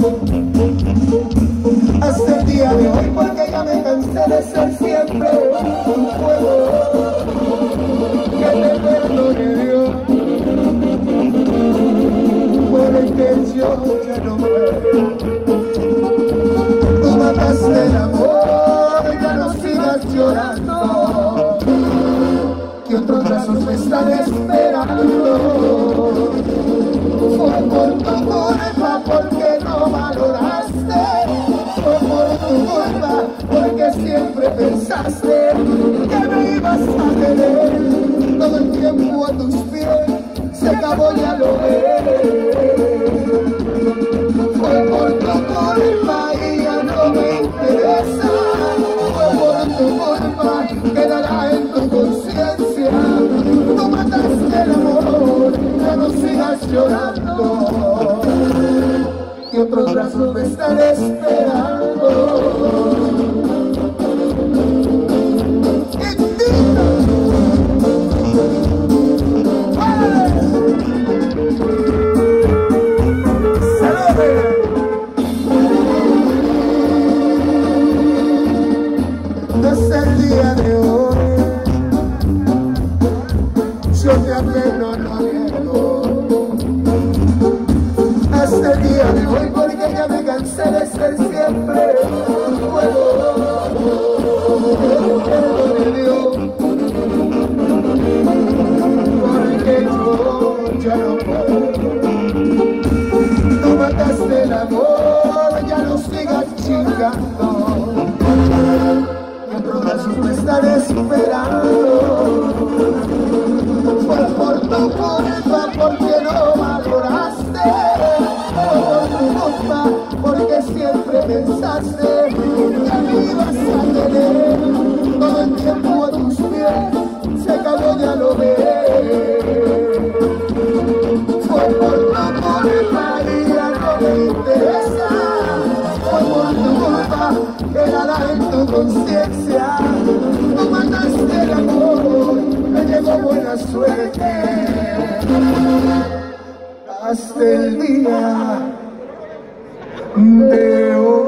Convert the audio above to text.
hasta el día de hoy, porque ya me cansé de ser siempre un fuego. Que te perdone Dios, porque yo ya no puedo. Tú mataste el amor, ya no sigas llorando, que otros brazos me están esperando. Fue por tu culpa, porque no valoraste. Fue por tu culpa, porque siempre pensaste que me ibas a tener todo el tiempo a tus pies. Se acabó, ya lo ves. Fue por tu culpa y ya no me interesa. Fue por tu culpa, quedará en tu conciencia. Tú mataste el amor, ya no sigas llorando, que otros brazos me están esperando. Desde el día de hoy yo te arreglo lo viejo. Hasta el día de hoy, porque ya me cansé de ser siempre un juego. Perdone Dios, porque yo ya no puedo. Tú mataste el amor, ya no sigas chingando, que otros brazos me están esperando. Fue por tu culpa, porque no valoraste. Fue por tu culpa, porque siempre pensaste que me ibas a tener todo el tiempo a tus pies. Se acabó, ya lo ves. Fue por tu culpa y ya no me interesa. Fue por tu culpa, quedará en tu conciencia. Tú mataste el amor, me llegó buena suerte. Hasta el día de hoy.